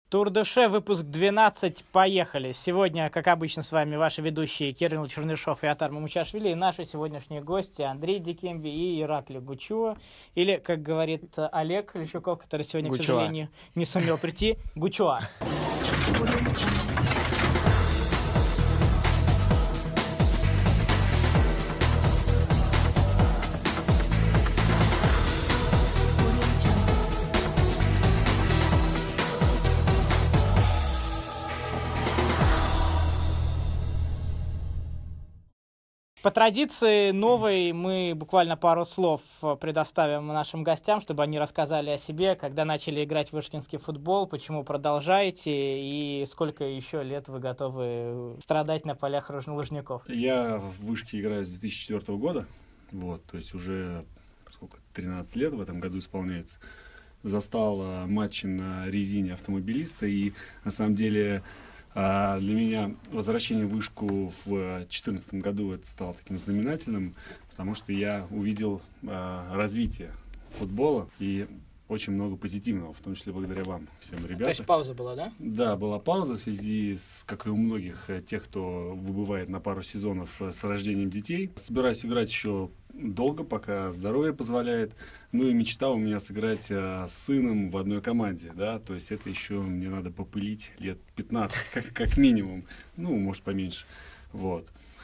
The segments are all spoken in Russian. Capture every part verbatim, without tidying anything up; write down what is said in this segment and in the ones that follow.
Тур Душе, выпуск двенадцать, поехали. Сегодня, как обычно, с вами ваши ведущие Кирилл Чернышов и Атар Мамучашвили, и наши сегодняшние гости Андрей Дикемби и Ираклий Гучуа, или, как говорит Олег Лещуков, который сегодня, Гучуа, к сожалению, не сумел прийти, Гучуа. По традиции новой мы буквально пару слов предоставим нашим гостям, чтобы они рассказали о себе, когда начали играть в вышкинский футбол, почему продолжаете и сколько еще лет вы готовы страдать на полях лыжников. Я в Вышке играю с две тысячи четвёртого года, вот, то есть уже сколько, тринадцать лет в этом году исполняется. Застал матчи на резине автомобилиста, и на самом деле для меня возвращение в Вышку в две тысячи четырнадцатом году это стало таким знаменательным, потому что я увидел а, развитие футбола и очень много позитивного, в том числе благодаря вам, всем ребятам. То есть пауза была, да? Да, была пауза в связи с, как и у многих тех, кто выбывает на пару сезонов с рождением детей. Собираюсь играть еще долго, пока здоровье позволяет. Ну и мечта у меня сыграть а, с сыном в одной команде, да, то есть это еще мне надо попылить лет пятнадцать, как, как минимум, ну, может, поменьше, вот.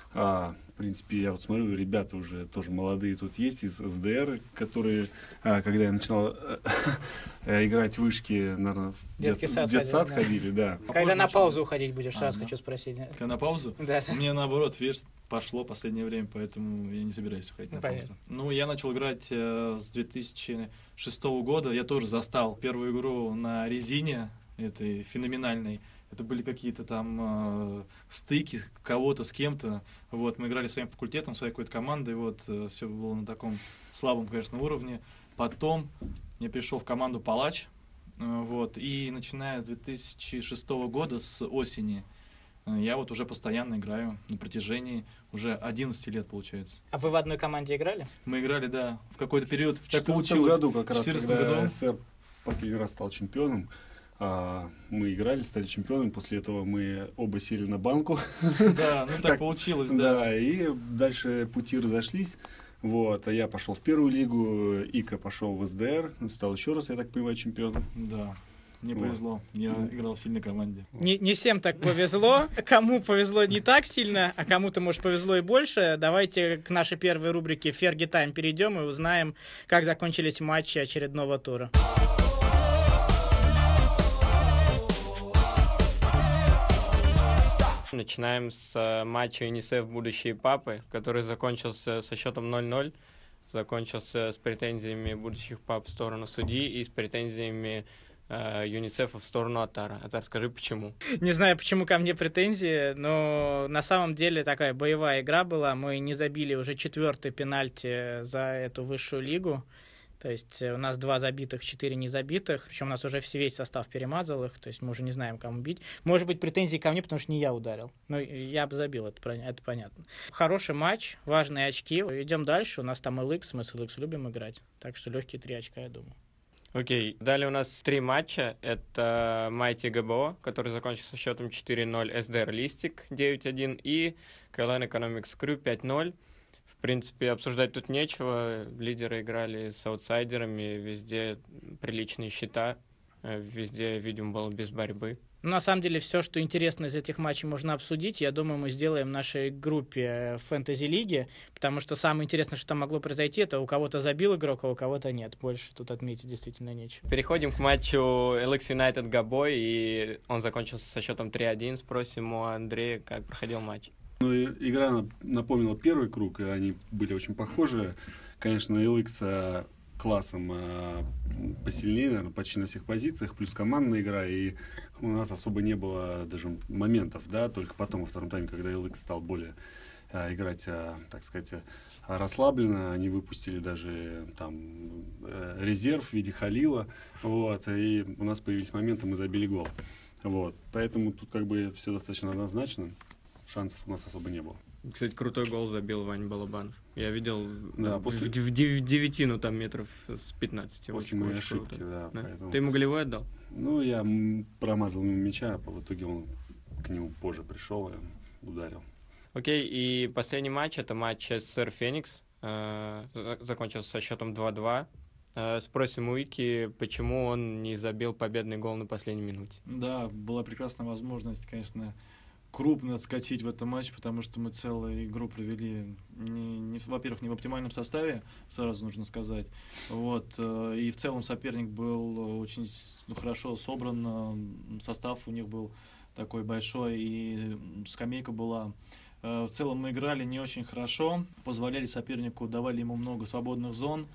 А, в принципе, я вот смотрю, ребята уже тоже молодые тут есть из эс дэ эр, которые, а, когда я начинал играть в Вышки, наверное, в детский сад, детсад ходили, да. Когда на паузу уходить будешь, сразу хочу спросить. Когда на паузу? Да. Мне наоборот, видишь, пошло последнее время, поэтому я не собираюсь уходить на паузу. Ну, я начал играть э, с две тысячи шестого года, я тоже застал первую игру на резине, этой феноменальной. Это были какие-то там э, стыки кого-то с кем-то. Вот, мы играли своим факультетом, своей какой-то командой, вот, э, все было на таком слабом, конечно, уровне. Потом я пришел в команду «Палач», э, вот, и начиная с две тысячи шестого года, с осени, э, я вот уже постоянно играю на протяжении уже одиннадцати лет, получается. А вы в одной команде играли? Мы играли, да, в какой-то период. В четырнадцатом году как раз, когда СССР последний раз стал чемпионом, А, мы играли, стали чемпионами, после этого мы оба сели на банку. Да, ну так получилось, да. Да, и дальше пути разошлись. Вот, а я пошел в первую лигу, Ика пошел в эс дэ эр, стал еще раз, я так понимаю, чемпионом. Да, мне повезло, я играл в сильной команде. Не, не всем так повезло, кому повезло не так сильно, а кому-то, может, повезло и больше. Давайте к нашей первой рубрике «Ферги Тайм» перейдем и узнаем, как закончились матчи очередного тура. Начинаем с матча ЮНИСЕФ «Будущие папы», который закончился со счетом ноль ноль. Закончился с претензиями будущих пап в сторону судьи и с претензиями э, ЮНИСЕФа в сторону Атара. Атар, скажи, почему? Не знаю, почему ко мне претензии, но на самом деле такая боевая игра была. Мы не забили уже четвертый пенальти за эту высшую лигу. То есть у нас два забитых, четыре незабитых. Причем у нас уже весь состав перемазал их. То есть мы уже не знаем, кому бить. Может быть, претензии ко мне, потому что не я ударил. Но я бы забил, это, это понятно. Хороший матч, важные очки. Идем дальше. У нас там эл икс, мы с эл икс любим играть. Так что легкие три очка, я думаю. Окей, далее у нас три матча. Это Mighty джи би о, который закончился со счетом четыре ноль, эс дэ эр Листик девять один и кей эл эн Economics Crew пять ноль. В принципе, обсуждать тут нечего. Лидеры играли с аутсайдерами, везде приличные счета, везде, видимо, было без борьбы. Ну, на самом деле, все, что интересно из этих матчей, можно обсудить. Я думаю, мы сделаем в нашей группе фэнтези-лиги, потому что самое интересное, что там могло произойти, это у кого-то забил игрок, а у кого-то нет. Больше тут отметить действительно нечего. Переходим к матчу эл икс United Габой, и он закончился со счетом три один. Спросим у Андрея, как проходил матч. Ну, игра напомнила первый круг, и они были очень похожи. Конечно, эл икс классом посильнее, наверное, почти на всех позициях, плюс командная игра, и у нас особо не было даже моментов, да, только потом во втором тайме, когда эл икс стал более а, играть, а, так сказать, расслабленно, они выпустили даже там резерв в виде Халила, вот, и у нас появились моменты, мы забили гол, вот, поэтому тут как бы все достаточно однозначно. Шансов у нас особо не было. Кстати, крутой гол забил Ваня Балабанов. Я видел да, в, после... в, в девятину там метров с пятнадцати. После очень, моей очень ошибки, круто. да. Да? Поэтому... Ты ему голевой отдал? Ну, я промазал ему мяча, а в итоге он к нему позже пришел и ударил. Окей, и последний матч, это матч СССР Феникс, э, закончился со счетом два-два. Э, спросим у Ики, почему он не забил победный гол на последней минуте. Да, была прекрасная возможность, конечно, крупно отскочить в этом матче, потому что мы целую игру провели, не, не, во-первых, не в оптимальном составе, сразу нужно сказать. Вот, э, и в целом соперник был очень ну, хорошо собран, состав у них был такой большой, и скамейка была. В целом мы играли не очень хорошо, позволяли сопернику, давали ему много свободных зон,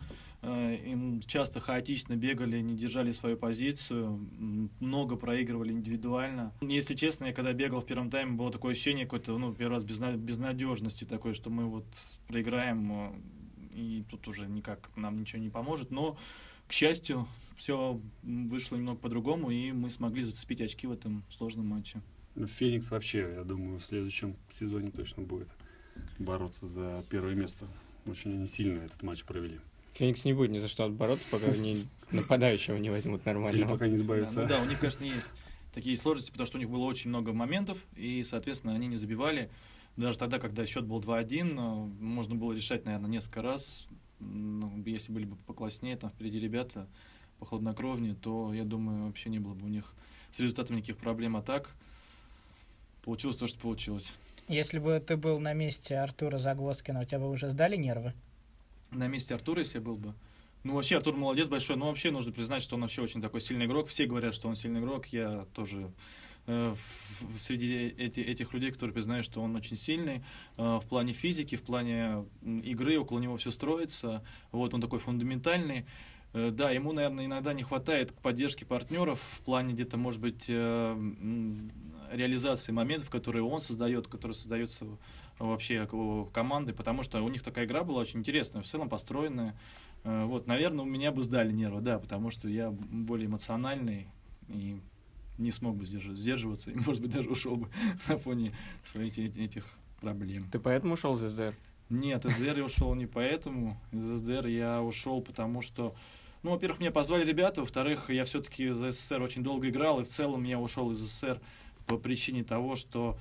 им часто хаотично бегали, не держали свою позицию, много проигрывали индивидуально. Если честно, я когда бегал в первом тайме, было такое ощущение какой-то, ну, первый раз безнадежности такой, что мы вот проиграем, и тут уже никак нам ничего не поможет, но, к счастью, все вышло немного по-другому, и мы смогли зацепить очки в этом сложном матче. Феникс вообще, я думаю, в следующем сезоне точно будет бороться за первое место. Очень они сильно этот матч провели. Феникс не будет ни за что бороться, пока они нападающего не возьмут нормально. Или пока не сбавятся. Да, ну да, у них, конечно, есть такие сложности, потому что у них было очень много моментов, и, соответственно, они не забивали. Даже тогда, когда счет был два-один, можно было решать, наверное, несколько раз. Ну, если были бы покласснее, там впереди ребята, похладнокровнее, то, я думаю, вообще не было бы у них с результатом никаких проблем. А так получилось то, что получилось. Если бы ты был на месте Артура Загвоздкина, у тебя бы уже сдали нервы? На месте Артура, если я был бы? Ну, вообще, Артур молодец большой, но вообще нужно признать, что он вообще очень такой сильный игрок. Все говорят, что он сильный игрок. Я тоже э, в, среди эти, этих людей, которые признают, что он очень сильный э, в плане физики, в плане игры, около него все строится. Вот, он такой фундаментальный. Э, да, ему, наверное, иногда не хватает поддержки партнеров в плане где-то, может быть, э, реализации моментов, которые он создает, которые создаются вообще командой, потому что у них такая игра была очень интересная, в целом построенная. Вот, наверное, у меня бы сдали нервы, да, потому что я более эмоциональный и не смог бы сдерживаться, и, может быть, даже ушел бы на фоне своих этих проблем. Ты поэтому ушел из СДР? Нет, из СДР я ушел не поэтому. Из СДР я ушел, потому что, ну, во-первых, меня позвали ребята, во-вторых, я все-таки за СССР очень долго играл, и в целом я ушел из СССР по причине того, что,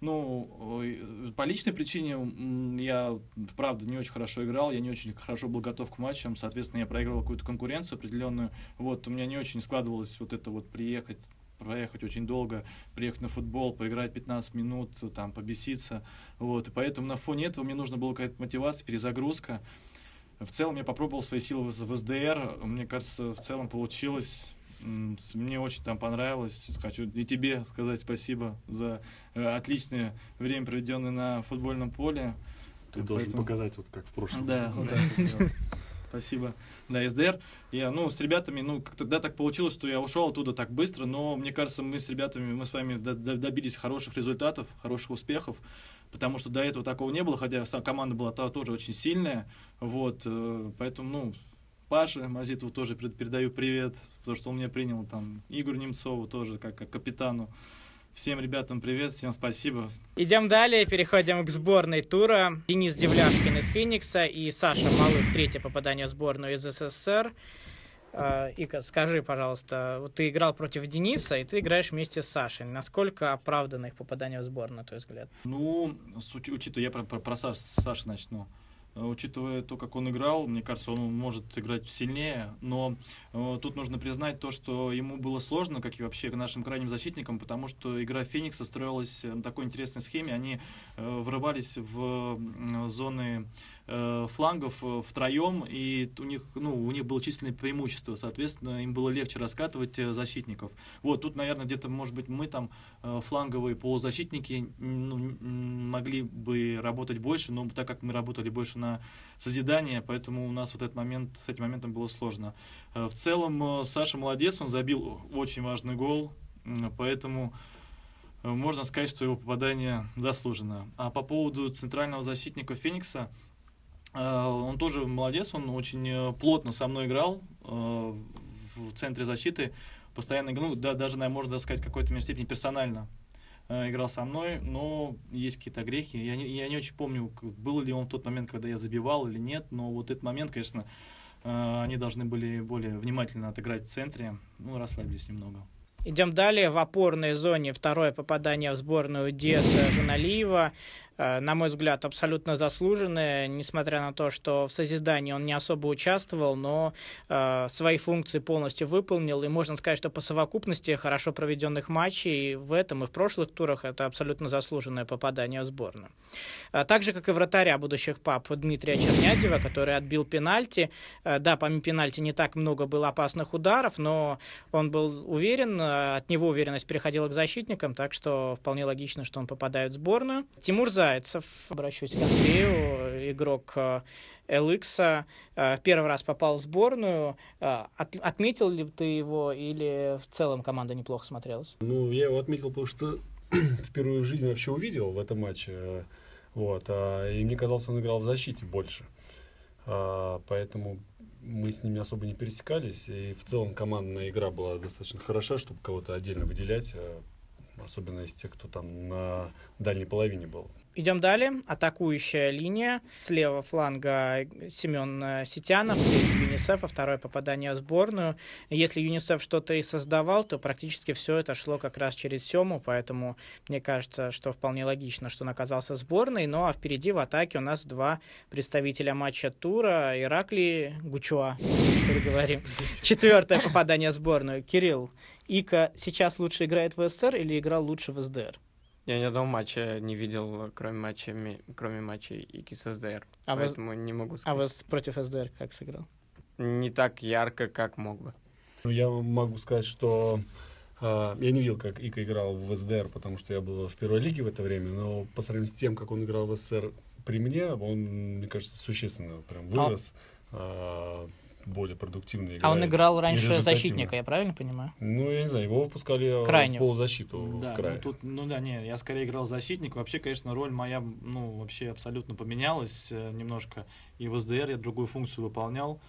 ну, по личной причине я, правда, не очень хорошо играл, я не очень хорошо был готов к матчам, соответственно, я проигрывал какую-то конкуренцию определенную, вот, у меня не очень складывалось вот это вот приехать, проехать очень долго, приехать на футбол, поиграть пятнадцать минут, там, побеситься, вот, и поэтому на фоне этого мне нужна была какая-то мотивация, перезагрузка. В целом я попробовал свои силы в СДР, мне кажется, в целом получилось. Мне очень там понравилось. Хочу и тебе сказать спасибо за э, отличное время, проведенное на футбольном поле. Ты Поэтому... должен показать, вот как в прошлом. Да, вот так вот. Спасибо. Да, СДР. Я, ну, с ребятами, ну, как-то да, так получилось, что я ушел оттуда так быстро, но мне кажется, мы с ребятами, мы с вами добились хороших результатов, хороших успехов, потому что до этого такого не было, хотя сама команда была тоже очень сильная. Вот, поэтому, ну, Паше Мазитову тоже передаю привет, потому что он меня принял, там, Игорю Немцову тоже, как, как капитану. Всем ребятам привет, всем спасибо. Идем далее, переходим к сборной тура. Денис Девляшкин из Феникса и Саша Малых, третье попадание в сборную из СССР. Ика, скажи, пожалуйста, вот ты играл против Дениса, и ты играешь вместе с Сашей. Насколько оправдано их попадание в сборную, на твой взгляд? Ну, учитывая, я про, про, про Сашу, Сашу начну. Учитывая то, как он играл, мне кажется, он может играть сильнее, но э, тут нужно признать то, что ему было сложно, как и вообще нашим крайним защитникам, потому что игра Феникса строилась на такой интересной схеме, они э, врывались в э, зоны э, флангов э, втроем, и у них, ну, у них было численное преимущество, соответственно, им было легче раскатывать э, защитников. Вот, тут, наверное, где-то, может быть, мы там, э, фланговые полузащитники, ну, могли бы работать больше, но так как мы работали больше на созидание, поэтому у нас вот этот момент, с этим моментом было сложно. В целом, Саша молодец, он забил очень важный гол, поэтому можно сказать, что его попадание заслужено. А по поводу центрального защитника Феникса, он тоже молодец, он очень плотно со мной играл в центре защиты, постоянно, ну, да, даже, наверное, можно сказать, в какой-то мере степени персонально играл со мной, но есть какие-то грехи. Я не, я не очень помню, был ли он в тот момент, когда я забивал или нет, но вот этот момент, конечно, они должны были более внимательно отыграть в центре, ну, расслабились немного. Идем далее. В опорной зоне второе попадание в сборную Диаса Жаналиева. На мой взгляд, абсолютно заслуженное, несмотря на то, что в созидании он не особо участвовал, но э, свои функции полностью выполнил. И можно сказать, что по совокупности хорошо проведенных матчей в этом и в прошлых турах это абсолютно заслуженное попадание в сборную. А так же, как и вратаря будущих пап Дмитрия Чернядева, который отбил пенальти. Э, да, помимо пенальти не так много было опасных ударов, но он был уверен, от него уверенность переходила к защитникам, так что вполне логично, что он попадает в сборную. Тимур Зайцев, обращусь к Андрею, игрок эл икс, первый раз попал в сборную. От, отметил ли ты его или в целом команда неплохо смотрелась? Ну, я его отметил, потому что впервые в жизни вообще увидел в этом матче. Вот, и мне казалось, он играл в защите больше. Поэтому мы с ними особо не пересекались. И в целом командная игра была достаточно хороша, чтобы кого-то отдельно выделять. Особенно из тех, кто там на дальней половине был. Идем далее. Атакующая линия. С левого фланга Семен Ситянов из ЮНИСЕФа. Второе попадание в сборную. Если ЮНИСЕФ что-то и создавал, то практически все это шло как раз через Сему. Поэтому мне кажется, что вполне логично, что он оказался в сборной. Ну а впереди в атаке у нас два представителя матча тура. Ираклий Гучуа. Говорим. Четвертое попадание в сборную. Кирилл, Ика сейчас лучше играет в СССР или играл лучше в СДР? Я ни одного матча не видел, кроме матча, кроме матчей Ики с СДР. А поэтому вы... не могу сказать. А вы против СДР как сыграл? Не так ярко, как мог бы. Ну, я могу сказать, что э, я не видел, как Ика играл в СДР, потому что я был в первой лиге в это время, но по сравнению с тем, как он играл в СССР при мне, он, мне кажется, существенно прям вырос. А... Э, более продуктивно играет. А он играл раньше защитника, я правильно понимаю? Ну, я не знаю, его выпускали Крайнего. в полузащиту, да, в крае. Ну, тут, ну да, не, я скорее играл защитник. Вообще, конечно, роль моя, ну, вообще абсолютно поменялась э, немножко. И в СДР я другую функцию выполнял,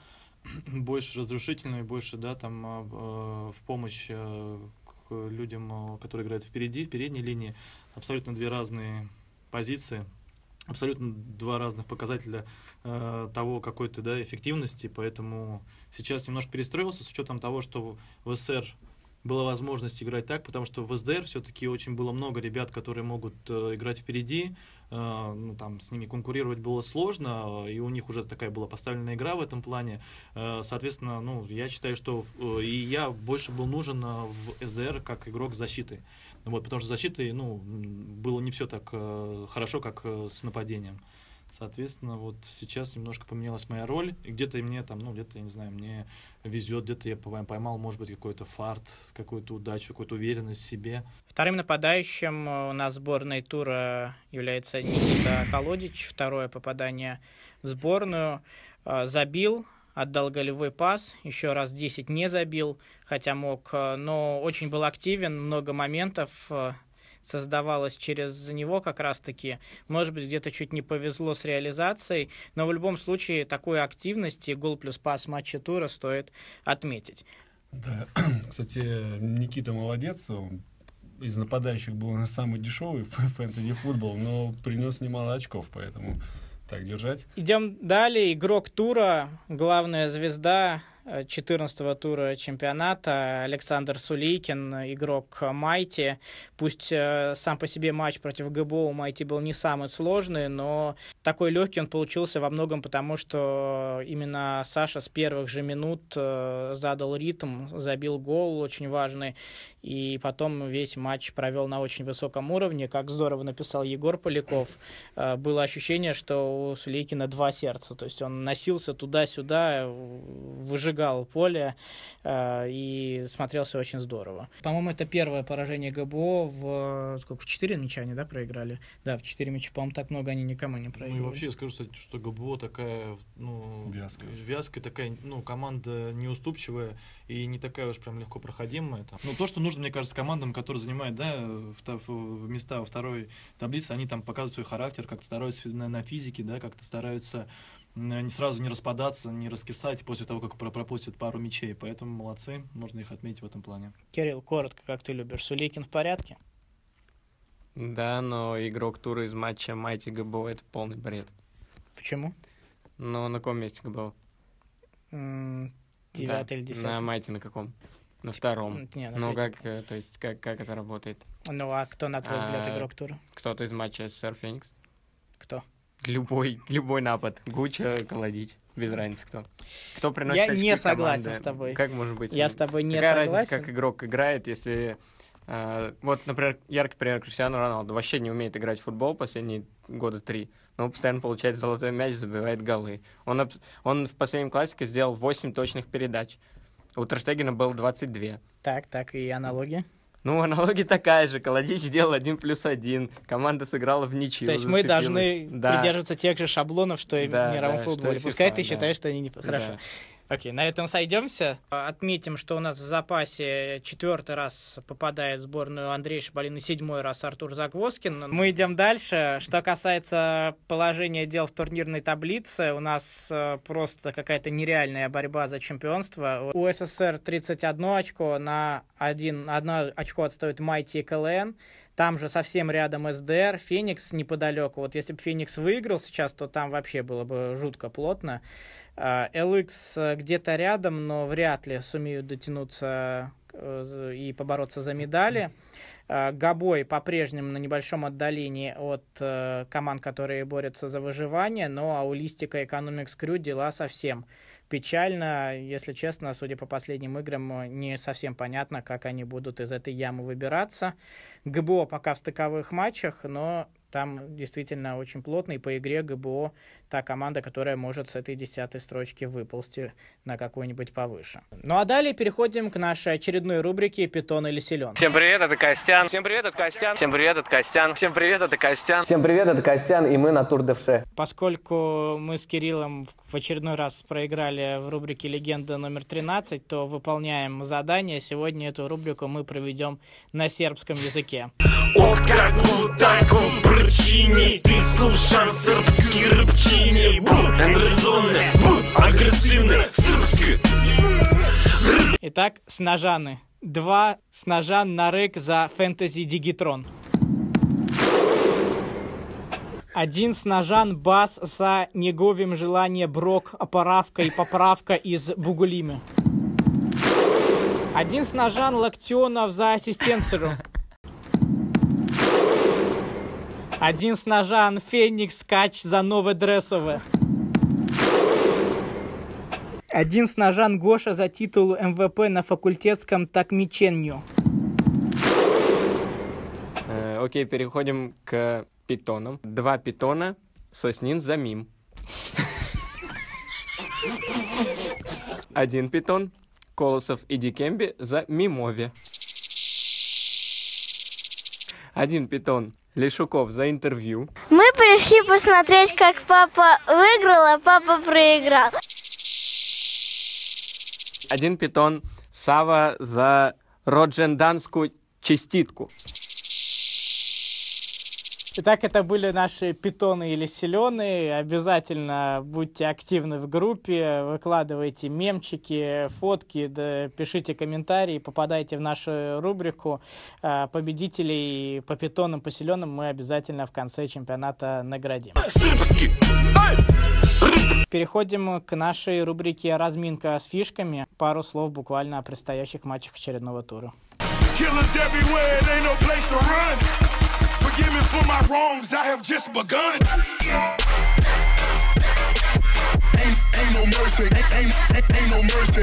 больше разрушительную, больше, да, там, э, в помощь э, к людям, которые играют впереди, в передней линии. Абсолютно две разные позиции. Абсолютно два разных показателя э, того какой-то, да, эффективности, поэтому сейчас немножко перестроился с учетом того, что в СССР была возможность играть так, потому что в СДР все-таки очень было много ребят, которые могут э, играть впереди, э, ну, там, с ними конкурировать было сложно, и у них уже такая была поставлена игра в этом плане, э, соответственно, ну, я считаю, что э, и я больше был нужен в СДР как игрок защиты. Вот, потому что с защитой, ну, было не все так э, хорошо, как э, с нападением. Соответственно, вот сейчас немножко поменялась моя роль. И где-то мне там, ну, где-то, я не знаю, мне везет, где-то я поймал, может быть, какой-то фарт, какую-то удачу, какую-то уверенность в себе. Вторым нападающим у нас сборной тура является Никита Колодич. Второе попадание в сборную. Забил. Отдал голевой пас, еще раз десять не забил, хотя мог, но очень был активен, много моментов создавалось через него как раз-таки. Может быть, где-то чуть не повезло с реализацией, но в любом случае такую активность и гол плюс пас матча тура стоит отметить. Да, кстати, Никита молодец, он из нападающих был самый дешевый в фэнтези-футбол, но принес немало очков, поэтому... Так, держать. Идем далее. Игрок тура, главная звезда четырнадцатого тура чемпионата Александр Сулейкин, игрок Майти. Пусть э, сам по себе матч против ГБО у Майти был не самый сложный, но такой легкий он получился во многом потому, что именно Саша с первых же минут э, задал ритм, забил гол очень важный, и потом весь матч провел на очень высоком уровне. Как здорово написал Егор Поляков, э, было ощущение, что у Сулейкина два сердца, то есть он носился туда-сюда, выжигал поле э, и смотрелся очень здорово. По-моему, это первое поражение ГБО в сколько, в четыре мяча они, да, проиграли? Да, в четыре мяча, по-моему, так много они никому не проиграли. Ну и вообще я скажу, кстати, что ГБО такая, ну, вязкая. вязкая такая, ну, команда неуступчивая и не такая уж прям легко проходимая. Ну, то, что нужно, мне кажется, командам, которые занимают, да, места во второй таблице, они там показывают свой характер, как-то стараются на, на физике, да, как-то стараются не сразу не распадаться, не раскисать после того, как пропустят пару мячей. Поэтому молодцы, можно их отметить в этом плане. Кирилл, коротко, как ты любишь, Сулейкин в порядке? Да, но игрок тура из матча Майти ГБО — это полный бред. Почему? Но на каком месте ГБО? Девятый да, или десятый. На Майте на каком? На втором. Не, на ну, третьем. как, то есть, как, как это работает? Ну, а кто, на твой взгляд, А, игрок тура? Кто-то из матча СССР Феникс? Кто? Любой, любой напад. Гуча, Каладич. Без разницы кто. Кто приносит Я очки не согласен команды. с тобой. Как может быть? Я с тобой не Какая согласен. разница, как игрок играет, если... Э, вот, например, яркий пример Криштиану Роналду. Вообще не умеет играть в футбол последние года три. Но он постоянно получает золотой мяч, забивает голы. Он, он в последнем классике сделал восемь точных передач. У Тер Штегена было двадцать два. Так, так, и аналогия. Ну, аналогия такая же. Каладич сделал один плюс один. Команда сыграла в ничью. То есть мы зацепилась. должны да. придерживаться тех же шаблонов, что и да, в мировом да, футболе. что Пускай FIFA, ты да. считаешь, что они не... Да. Хорошо. Окей, на этом сойдемся. Отметим, что у нас в запасе четвертый раз попадает в сборную Андрей Шабалин и седьмой раз Артур Загвоздкин. Мы идем дальше. Что касается положения дел в турнирной таблице, у нас просто какая-то нереальная борьба за чемпионство. У СССР тридцать одно очко, на один, одно очко отстоит Майти и КЛН. Там же совсем рядом СДР, Феникс неподалеку. Вот если бы Феникс выиграл сейчас, то там вообще было бы жутко плотно. эл икс где-то рядом, но вряд ли сумеют дотянуться и побороться за медали. Габой по-прежнему на небольшом отдалении от команд, которые борются за выживание, но у Листика и Economics Crew дела совсем печально. Если честно, судя по последним играм, не совсем понятно, как они будут из этой ямы выбираться. ГБО пока в стыковых матчах, но там действительно очень плотно, и по игре ГБО та команда, которая может с этой десятой строчки выползти на какую-нибудь повыше. Ну а далее переходим к нашей очередной рубрике «Питон или силен». Всем привет, это Костян. Всем привет, это Костян. Всем привет, это Костян. Всем привет, это Костян. Всем привет, это Костян, и мы на Тур де Вше. Поскольку мы с Кириллом в очередной раз проиграли в рубрике «Легенда номер тринадцать», то выполняем задание. Сегодня эту рубрику мы проведем на сербском языке. От каку таку причині ти слушам српски рыбчині. Бу, энергозонне, бу, агрессивне, српски. Итак, снажаны. Два снажан на рык за фэнтези Дигитрон. Один снажан бас за неговим желание брок, оправка и поправка из Бугулимы. Один снажан локтионов за ассистенцию. Один снажан Феникс Кач за новое дрессовое. Один снажан Гоша за титул эм вэ пэ на факультетском такмиченью. Э, окей, переходим к питонам. Два питона, Соснин за мим. Один питон, Колосов и Дикемби за мимове. Один питон, Лешуков за интервью. Мы пришли посмотреть, как папа выиграл, а папа проиграл. Один питон, Сава за родженданскую частитку. Итак, это были наши питоны или селены. Обязательно будьте активны в группе, выкладывайте мемчики, фотки, да, пишите комментарии, попадайте в нашу рубрику. Победителей по питонам, по селенам мы обязательно в конце чемпионата наградим. Переходим к нашей рубрике «Разминка с фишками». Пару слов буквально о предстоящих матчах очередного тура. Forgive me for my wrongs, I have just begun. Ain't, ain't no mercy, ain't, ain't, ain't no mercy.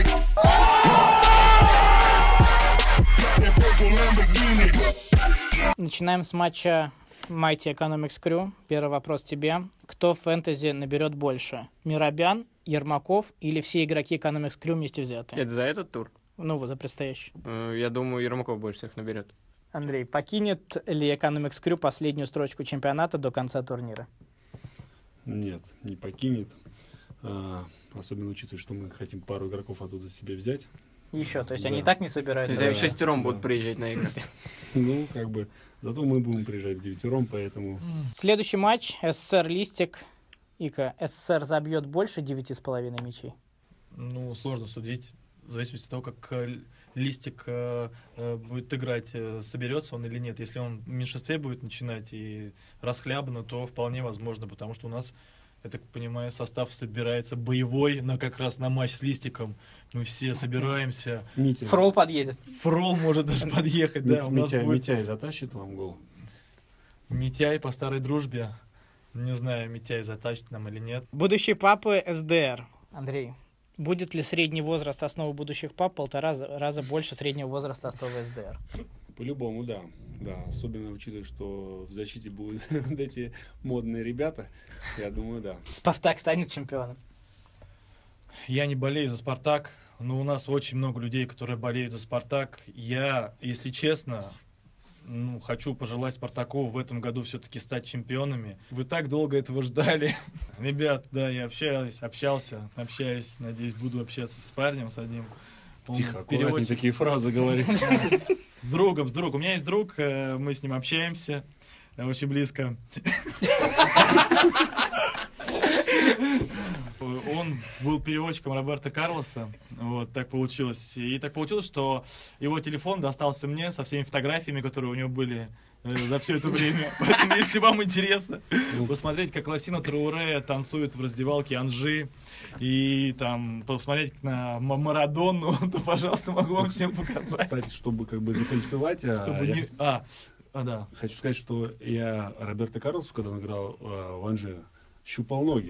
Начинаем с матча Mighty Economics Crew. Первый вопрос тебе. Кто в фэнтези наберет больше? Миробян, Ермаков или все игроки Economics Crew вместе взятые? Это за этот тур? Ну, вот за предстоящий. Я думаю, Ермаков больше всех наберет. Андрей, покинет ли Economics Crew последнюю строчку чемпионата до конца турнира? Нет, не покинет. А, особенно учитывая, что мы хотим пару игроков оттуда себе взять. Еще, то есть да. они и так не собираются? Да, в шестером да. будут приезжать на игры. Ну, как бы, зато мы будем приезжать в девятером, поэтому... Следующий матч СССР Листик. Ика, СССР забьет больше девяти с половиной мячей? Ну, сложно судить. В зависимости от того, как Листик э, будет играть, э, соберется он или нет. Если он в меньшинстве будет начинать и расхлябанно, то вполне возможно, потому что у нас я так понимаю, состав собирается боевой, на как раз на матч с Листиком. Мы все собираемся. Митя. Фрол подъедет. Фрол может даже подъехать, да. Митя, У нас Митя, будет Митяй затащит вам гол? Митяй по старой дружбе. Не знаю, Митяй затащит нам или нет. Будущие папы эс дэ эр. Андрей, будет ли средний возраст основы будущих пап полтора раза больше среднего возраста основы эс дэ эр? По-любому, да. Да, особенно учитывая, что в защите будут вот эти модные ребята. Я думаю, да. Спартак станет чемпионом. Я не болею за Спартак, но у нас очень много людей, которые болеют за Спартак. Я, если честно, ну, хочу пожелать Спартаку в этом году все-таки стать чемпионами. Вы так долго этого ждали. Ребят, да, я общаюсь, общался, общаюсь, надеюсь, буду общаться с парнем, с одним. Он Тихо, аккуратнее переводчик. такие фразы говорит. С другом, с другом. У меня есть друг, э, мы с ним общаемся э, очень близко. Он был переводчиком Роберто Карлоса, вот так получилось. И так получилось, что его телефон достался мне со всеми фотографиями, которые у него были э, за все это время. Поэтому, если вам интересно посмотреть, как Лосино Трауре танцует в раздевалке Анжи, и там посмотреть на Марадонну, то, пожалуйста, могу вам всем показать. Кстати, чтобы как бы закольцевать, Чтобы я не... А, а, да. хочу сказать, что я Роберто Карлосу, когда он играл э, в Анжи, щупал ноги.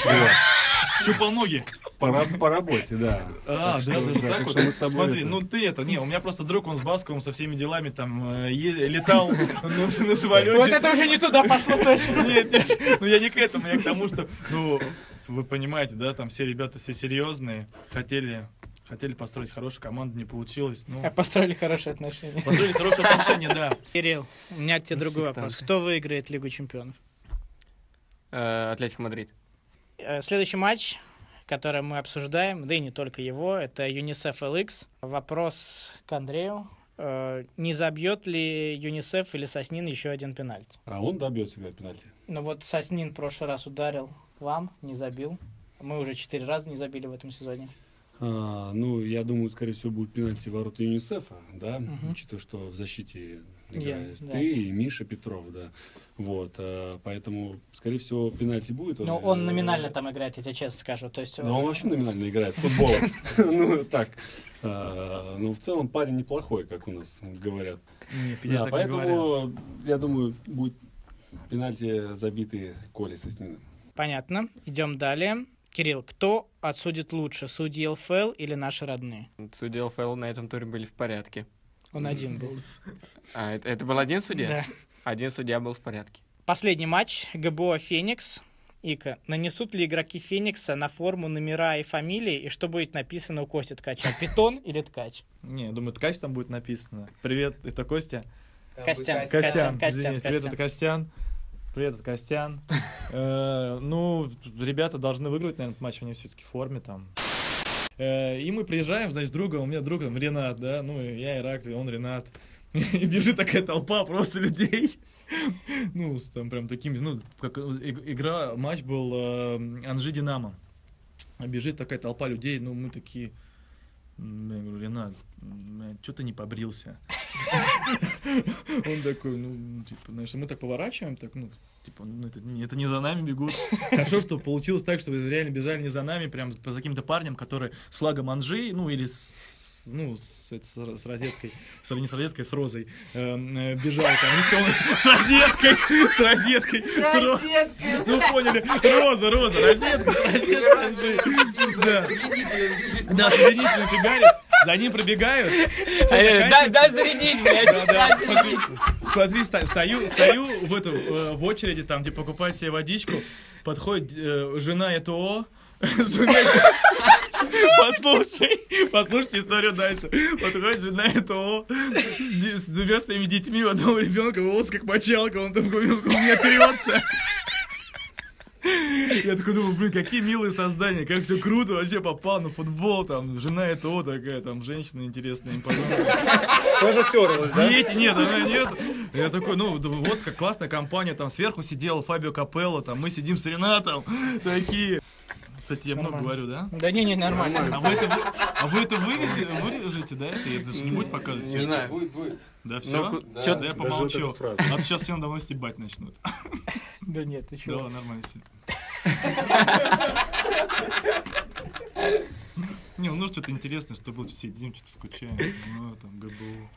Щупал ноги. По, ра- по работе, да. А, Так да, что- даже да, так так вот. что мы с тобой Смотри, это- ну ты это, не, у меня просто друг, он с Басковым со всеми делами там э, е- летал на, на самолете. Вот это уже не туда пошло точно. Нет, нет, ну я не к этому, я к тому, что, ну, вы понимаете, да, там все ребята все серьезные, хотели, хотели построить хорошую команду, не получилось, ну, Построили хорошие отношения. построили хорошие отношения, да. Кирилл, у меня к тебе другой вопрос. Сектанты. Кто выиграет Лигу чемпионов? Э, Атлетико Мадрид. Э, Следующий матч, который мы обсуждаем, да и не только его, это ЮНИСЕФ эл икс. Вопрос к Андрею. Э, Не забьет ли ЮНИСЕФ или Соснин еще один пенальти? А он добьет себя пенальти. Ну вот Соснин в прошлый раз ударил вам, не забил. Мы уже четыре раза не забили в этом сезоне. А, ну, я думаю, скорее всего, будет пенальти ворота ЮНИСЕФа, да, Мгм. учитывая, что в защите Я, играешь да. ты и Миша Петров, да. Вот, а, поэтому, скорее всего, пенальти будет. Ну он номинально там играет, я тебе честно скажу. То есть, Да, он вообще номинально играет в футбол. Ну, так. а, Ну, в целом, парень неплохой, как у нас говорят. Не, Да, я так не говорю. поэтому, я думаю, будет пенальти забитый Коли Соснина. Понятно. Идем далее. Кирилл, кто отсудит лучше, судьи эл эф эл или наши родные? Судьи эл эф эл на этом туре были в порядке. Он один был. А, это, это был один судья? Да. Один судья был в порядке. Последний матч. гэ бэ о Феникс. Ика, нанесут ли игроки Феникса на форму номера и фамилии, и что будет написано у Кости Ткача? Питон или Ткач? Не, я думаю, Ткач там будет написано. Привет, это Костя. Костян. Костян, Костян, извините, привет, это Костян. Привет, это Костян. Э, Ну, ребята должны выиграть, наверное, матч, они все-таки в форме там. Э, И мы приезжаем, значит, с другом, у меня друг там Ренат, да, ну, я Ираклий, он Ренат. И бежит такая толпа просто людей. Ну, с там прям такими, ну, как и- игра, матч был э, Анжи-Динамо. А бежит такая толпа людей, ну, мы такие... м, Я говорю, Ренат, что ты не побрился? Он такой, ну, типа, знаешь, мы так поворачиваем, так, ну, типа, ну, это, не- это не за нами бегут. Хорошо, что получилось так, что реально бежали не за нами, прям за каким-то парнем, который с флагом Анжи, ну, или с, ну, с, это, с, с розеткой, с, не с розеткой, с розой, э, э, бежал там, еще он с розеткой, с розеткой, с ро- ну, поняли, роза, роза, розетка с розеткой Анжи. Да, да, с обвинительной фигари, за ним пробегают. всё Дай, заканчивается. дай зарядить, блядь, Да, да, дай смотри, зарядить. смотри, ста- стою, стою в, эту, э, в очереди, там, где покупать себе водичку, подходит э, жена ЭТО, с двумя- послушай, послушайте историю дальше, подходит жена ЭТО с, ди- с двумя своими детьми, у одного ребенка волос как мочалка, он там у меня трется. Я такой думаю, блин, какие милые создания, как все круто, вообще попал на футбол, там, жена ЭТО такая, там, женщина интересная, импозантная. Тоже терлась, Дети, нет, она нет. Я такой, ну, вот как классная компания, там сверху сидел Фабио Капелло, там мы сидим сРенатом, такие. Кстати, я много Нормально. говорю, да? Да не, не, нормально. А вы это, вы- а вы это вырежете, вырежете, да? Это, это же не будет показывать все Не это? знаю. Будет, будет. Да, все? ку- да, чё- я Даже помолчу. вот эту фразу. А то сейчас всем домой стебать начнут. Да нет, ты Да, чего? нормально все. Не, ну что-то интересное, что было, сидим, что-то скучаем. Ну, там, ГБУ.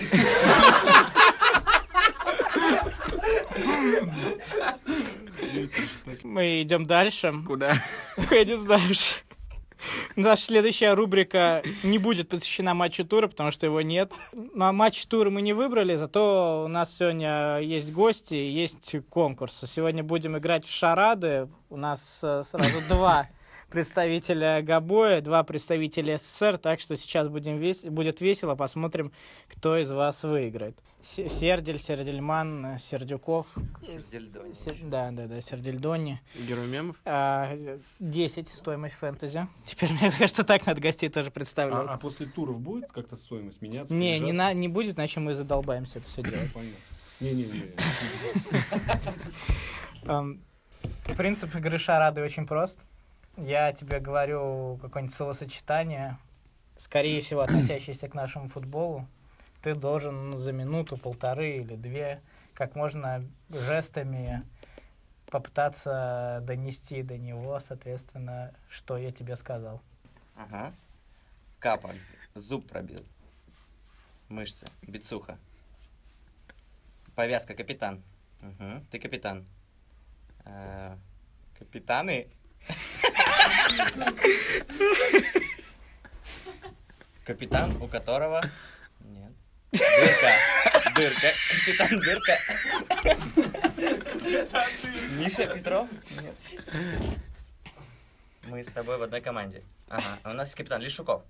Мы идем дальше. Куда? Я не знаю. Наша следующая рубрика не будет посвящена матчу тура, потому что его нет. На матч тура мы не выбрали, зато у нас сегодня есть гости, есть конкурс. Сегодня будем играть в шарады. У нас э, сразу два представителя Габоя, два представителя СССР, так что сейчас будем вес... будет весело, посмотрим, кто из вас выиграет. С- Сердель, Сердельман, Сердюков. Сердельдони. Сер- Да, да, да, Сердельдони. Герой мемов? А, десять стоимость фэнтези. Теперь, мне кажется, так надо гостей тоже представлять. А, а после туров будет как-то стоимость меняться? Не, не, понижаться? на, не будет, иначе мы задолбаемся это все делать. Понятно. Не-не-не. Эм, Принцип игры шарады очень прост. Я тебе говорю какое-нибудь словосочетание, скорее всего, относящееся к нашему футболу. Ты должен за минуту, полторы или две, как можно жестами попытаться донести до него, соответственно, что я тебе сказал. Ага. Капа. Зуб пробил. Мышцы. Бицуха. Повязка. Капитан. Угу. Ты капитан. А, капитаны. Капитан, у которого... Нет. Дырка. Дырка. Капитан Дырка. Миша Петров? Нет. Мы с тобой в одной команде. Ага. А у нас есть капитан Лешуков.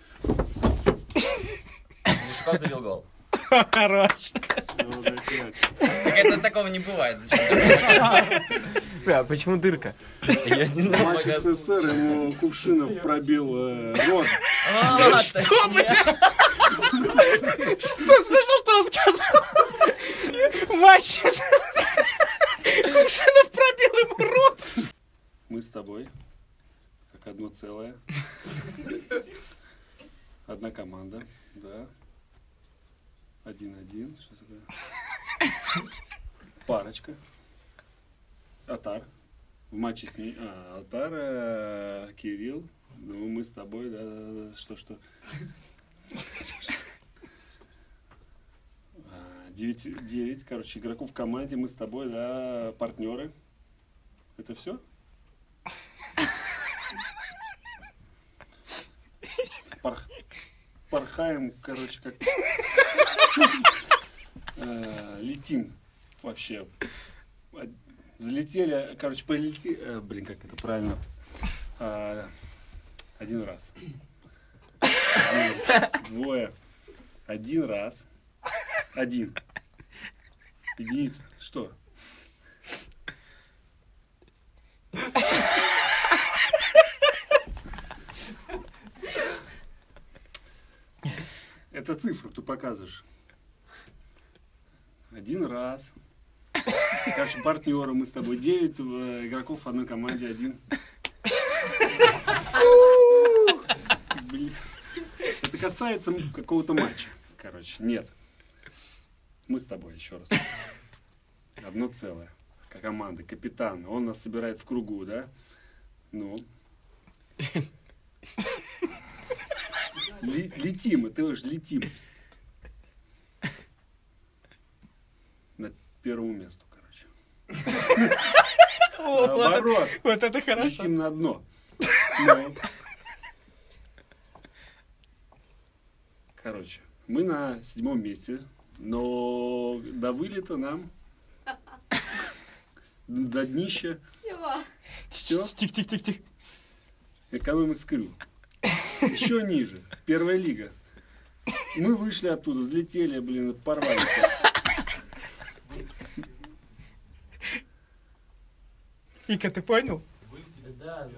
Лешуков забил гол. Хорош. Так это такого не бывает. Зачем? Бля, а почему дырка? Я не знаю. Матч СССР ему Кувшинов пробил э, рот. А, что, блядь? Что, слышал, что он сказал? Матч. Кувшинов пробил ему рот. Мы с тобой, как одно целое. Одна команда, да. Один-один. Что такое? Парочка. Атар. В матче с ней. А, Атар, э, Кирилл. Ну, мы с тобой, да, да, да. Что, что? Девять, девять, короче, игроков в команде. Мы с тобой, да, партнеры. Это все? Пар... Порхаем, короче, как... Э, летим вообще. Взлетели, короче, полетели... Э, блин, как это правильно? Э, один раз. Один, двое. Один раз. Один. Единица. Что? Это цифру ты показываешь. Один раз. Короче, партнеры мы с тобой. Девять игроков в одной команде. Один. Блин. Это касается какого-то матча. Короче, нет. Мы с тобой еще раз. Одно целое. Как команда. Капитан. Он нас собирает в кругу, да? Ну. Летим, это же летим. На первому месту, короче. Наоборот. Вот это хорошо. Летим на дно. Ну. Короче, мы на седьмом месте, но до вылета нам до днища. Все. Все. Тих-тих-тих-тих. Экономикс Крю. Еще ниже. Первая лига. Мы вышли оттуда, взлетели, блин, порвались. Ика, ты понял? Да,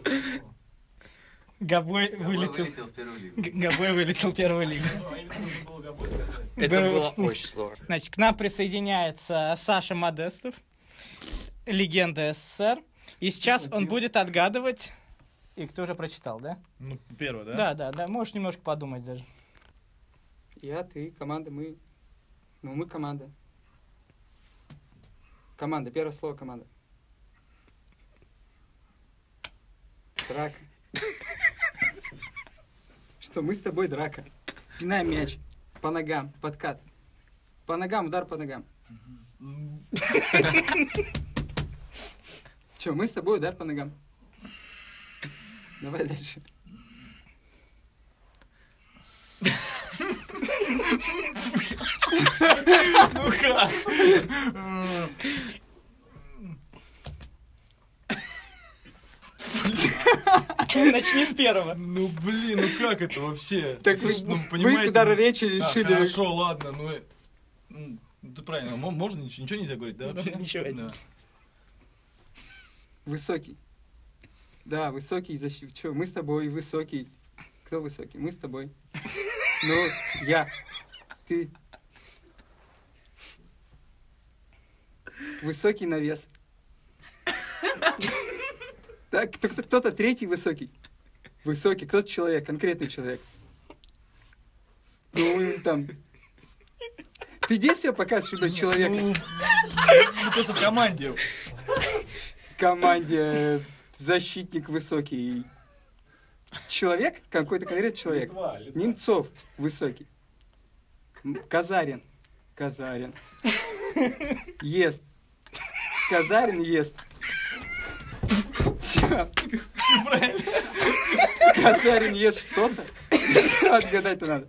Габой вылетел. вылетел в первую лигу. Г- Габой вылетел в первую лигу. Это Да. было очень сложно. Значит, к нам присоединяется Саша Модестов, легенда СССР. И сейчас он будет отгадывать. И кто уже прочитал, да? Ну, первый, да? Да, да, да. Можешь немножко подумать даже. Я, ты, команда, мы. Ну, мы команда. Команда, первое слово команда. Драка. Что, мы с тобой драка. Пинаем мяч. По ногам, подкат. По ногам, удар по ногам. Че, мы с тобой удар по ногам. Давай дальше. Ну как? Начни с первого. Ну блин, ну как это вообще? Так вы, ну, вы удар речи А, решили. хорошо, ладно, ну... м, Ты правильно, мо- можно ничего, ничего нельзя говорить, да, Ну, вообще? ничего Да. нельзя. Высокий. Да, высокий защит. Че, мы с тобой высокий. Кто высокий? Мы с тобой. Ну, я. Ты. Высокий навес. Так, кто- кто- кто-то третий высокий. Высокий, кто-то человек, конкретный человек. Ну, там... Ты действия показываешь, блядь, человека? Ну, ну, то, что в команде. Команде э, защитник высокий. Человек? Какой-то конкретный человек. Литва, Литва. Немцов высокий. М, Казарин. Казарин. Ест. Казарин ест. Чё? Казарин ест что-то? Что отгадать-то надо?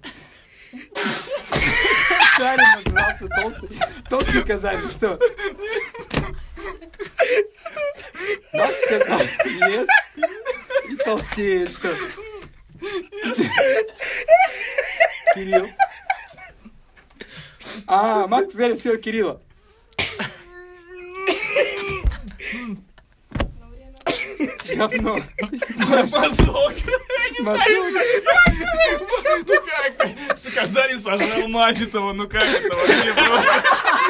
Казарин назывался толстый. Толстый Казарин, что? Макс сказал, ест и толстеет, что? Кирилл. А, Макс говорит, все, Кирилла. Говно. Мазок. Мазок. Ну как? Казарин сожрал Мазитова, ну как это вообще просто?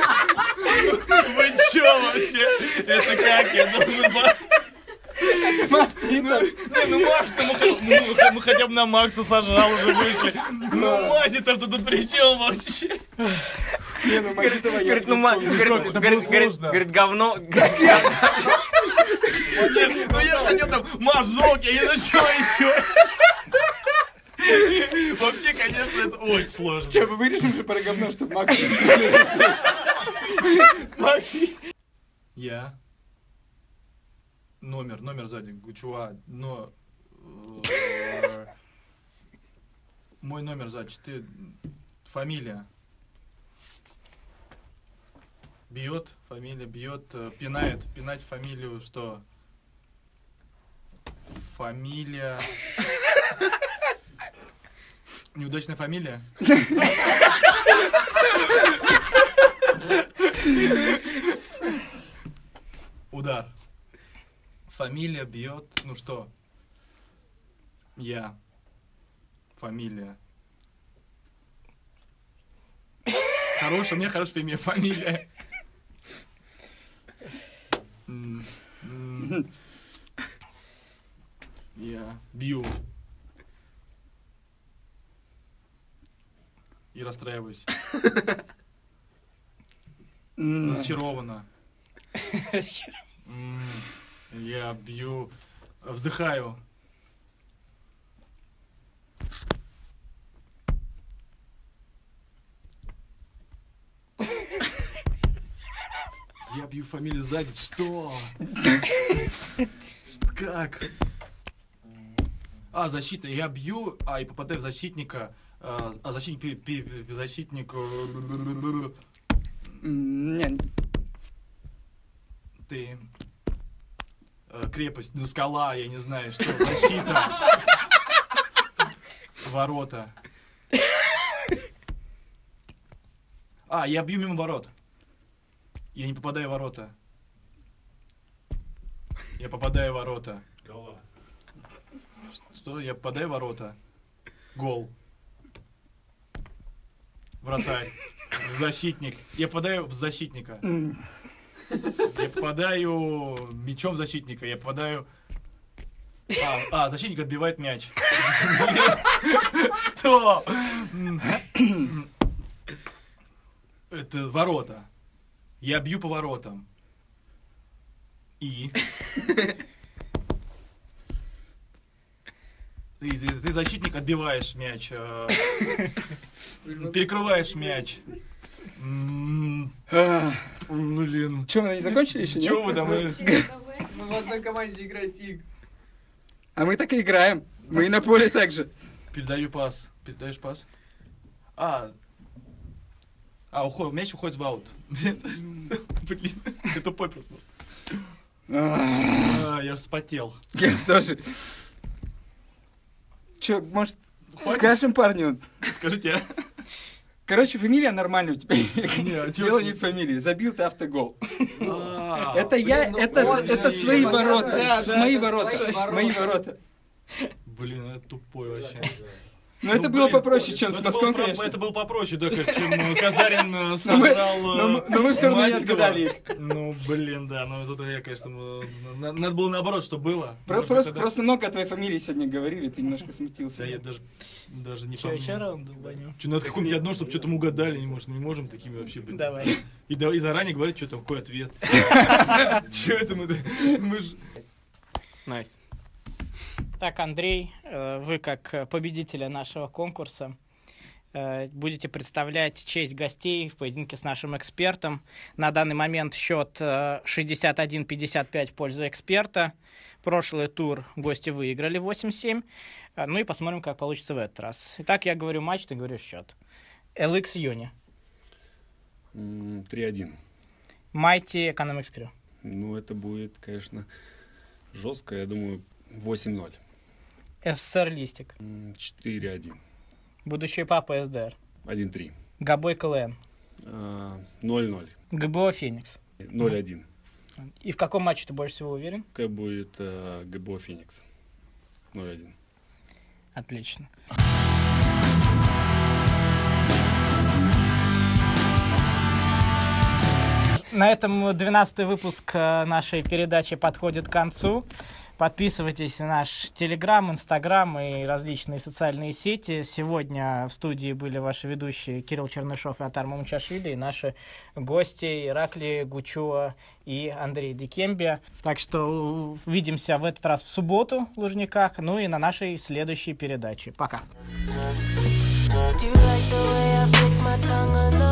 Вы чё вообще? Это как? Я должен... Мазитов. Не, ну Макс-то мы, хо- мы- мы хотя бы на Макса сожрал, уже вышли. Ну Мазитов-то тут при чем вообще? Не, ну Мазитова я Говорит, ну, не ма- вспомню. говорит, Это было говорит, говорит, сложно. говорит, говно. Нет, ну я же хотел там мазок, я не знаю, что еще. Вообще, конечно, это очень сложно. Че, мы вырежем же про говно, чтобы Макс... Максим. Я. Номер, номер сзади, чувак, но... э, Мой номер сзади, четыре... Фамилия. Бьет, фамилия, бьет, э, пинает, пинать фамилию, что? Фамилия... Неудачная фамилия? Удар. Фамилия бьет, ну что? Я. Фамилия. Хорошая, у меня хорошая имя, фамилия. М, м. Я бью. И расстраиваюсь. Разочарована. М, Я бью. Вздыхаю. Я бью фамилию сзади. Что? Что- Как? А, защита. Я бью, а и попадаю в защитника. А, а защитник... пи- пи- пи- Защитник... э, Не, Ты... э, Крепость, ну скала, я не знаю, что. Защита. Ворота. А, я бью мимо ворот. Я не попадаю в ворота. Я попадаю в ворота. Что? Я попадаю в ворота. Гол. Вратарь. Защитник. Я попадаю в защитника. Я попадаю мячом в защитника. Я попадаю... А, а, защитник отбивает мяч. Что? Это ворота. Я бью по воротам. И... Ты, ты- ты защитник, отбиваешь мяч, э, перекрываешь мяч. М, А, Блин. Че, мы не закончили еще, Чего нет? вы там? э, Мы в одной команде играть иг. А мы так и играем. Мы и на поле так же. Передаю пас. Передаешь пас. А. А, уход, мяч уходит в аут. Блин, ты тупой просто. А, А, я ж вспотел. Я тоже. Че, может, Хватит? скажем парню? Скажите, а? Короче, фамилия нормальная у тебя. Не, а чё Дело ты- не в фамилии. Забил ты автогол. А, Это я, ну это, вот же, это свои понятно. ворота. Да, да, Мои это ворота. свои ворота. Мои ворота. Блин, это тупой вообще. Но это Ну, было блин, попроще, чем ну, с это Москвой, было про- конечно. Это было попроще, да, конечно, чем э, Казарин э, Но мы, сожрал но мы- э, но мы все равно не Смольского. отгадали их. Ну, блин, да, ну тут я, конечно, э, на- надо было наоборот, что было. Про- Может быть, просто, тогда- просто много о твоей фамилии сегодня говорили, ты немножко смутился. Да, я даже, даже не Че, помню. еще раунд долбанем? Че, надо какое-нибудь одно, чтобы что-то мы угадали, не, может, не можем такими вообще быть. Давай. И, да- и заранее говорить, что там, какой ответ. Че это мы... Мы ж... Найс. Так, Андрей, э, вы как победителя нашего конкурса э, будете представлять честь гостей в поединке с нашим экспертом. На данный момент счет э, шестьдесят один пятьдесят пять в пользу эксперта. Прошлый тур гости выиграли восемь семь. Э, Ну и посмотрим, как получится в этот раз. Итак, я говорю матч, ты говоришь счет. эл икс Юни. М, три один. Mighty Economics Crew. Ну, это будет, конечно, жестко. Я думаю, восемь ноль. эс эс эр Листик. М, четыре один. Будущий папа эс дэ эр. один три. Габой КЛН. А, ноль ноль. гэ бэ о Феникс. ноль один. И в каком матче ты больше всего уверен? Какая будет э, гэ бэ о Феникс? ноль один. Отлично. На этом двенадцатый выпуск э, нашей передачи подходит к концу. Подписывайтесь на наш Телеграм, Инстаграм и различные социальные сети. Сегодня в студии были ваши ведущие Кирилл Чернышов и Атар Мамчашвили, и наши гости Иракли Гучуа и Андрей Дикембе. Так что увидимся в этот раз в субботу в Лужниках, ну и на нашей следующей передаче. Пока. Do you like the way I flick my tongue or no?